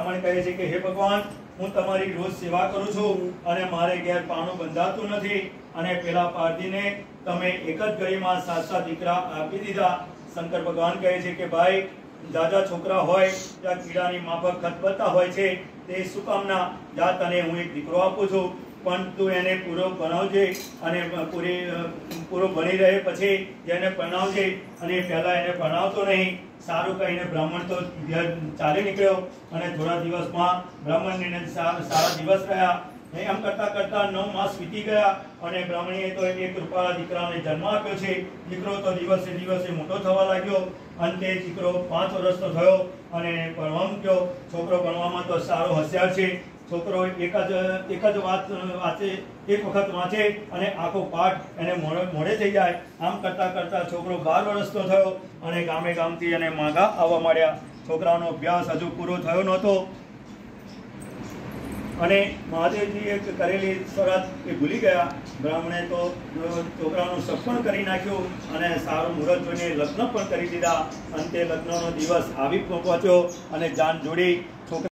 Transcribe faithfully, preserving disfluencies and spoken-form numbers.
બ્રાહ્મણ કહે છે કે હે ભગવાન, હું તમારી રોજ સેવા કરું છું અને મારે ઘેર પાણું બંધાતું નથી, અને પેલા પારધીને તમે એક જ ઘડીમાં સાત સાત દીકરા આપી દીધા. શંકર ભગવાન કહે છે કે ભાઈ, દાદા છોકરા હોય ત્યાં કીડાની માફક ખતબત્તા હોય છે, તે શું કામના? જા, તને હું એક દીકરો આપું છું, પણ તું એને પૂરો ભણાવજે અને પૂરી પૂરો ભણી રહે પછી એને ભણાવજે. અને પહેલા એને ભણાવતો નહીં. સારું કહીને બ્રાહ્મણ તો ચાલી નીકળ્યો અને થોડા દિવસમાં બ્રાહ્મણને સારા દિવસ રહ્યા. એમ કરતા કરતા નવ માસ વીતી ગયા અને બ્રાહ્મણીએ તો એક રૂપાળા દીકરાને જન્મ આપ્યો છે. દીકરો તો દિવસે દિવસે મોટો થવા લાગ્યો. અંતે દીકરો પાંચ વર્ષનો થયો અને ભણવામાં ગયો. છોકરો ભણવામાં તો સારો હોશિયાર છે. છોકરો એક જ એક જ વાત વાંચે, એક વખત વાંચે અને આખો પાઠ એને મોડે મોડે થઈ જાય. આમ કરતા કરતા છોકરો બાર વર્ષનો થયો અને ગામે ગામથી એને માગા આવવા માંડ્યા. છોકરાનો અભ્યાસ હજુ પૂરો થયો નહોતો અને મહાદેવજીએ કરેલી શરત એ ભૂલી ગયા. બ્રાહ્મણે તો છોકરાનું સપણ કરી નાખ્યું અને સારું મુહૂર્ત જોઈને લગ્ન પણ કરી દીધા. અંતે લગ્નનો દિવસ આવી પહોંચ્યો અને જાન જોડી છોકરા